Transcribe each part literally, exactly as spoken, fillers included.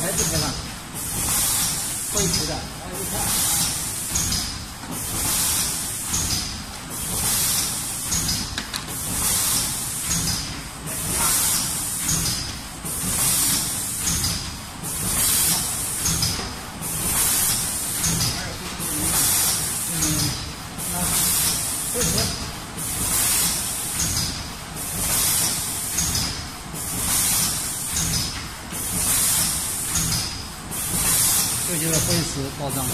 材质配上，灰皮的，大家一看。 灰皮，这就是灰石包装。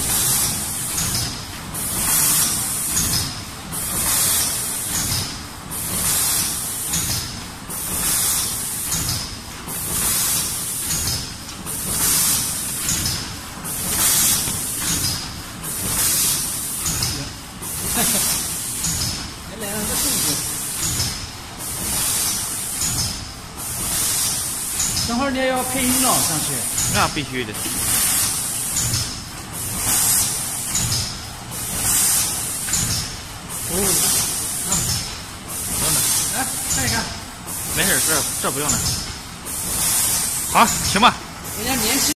哈哈。 来了个动作，等会儿你也要配音了上去。 那必须的。 哦，啊， 不用了， 来看一看。 没事，这这不用了。好，行吧。 人家年轻。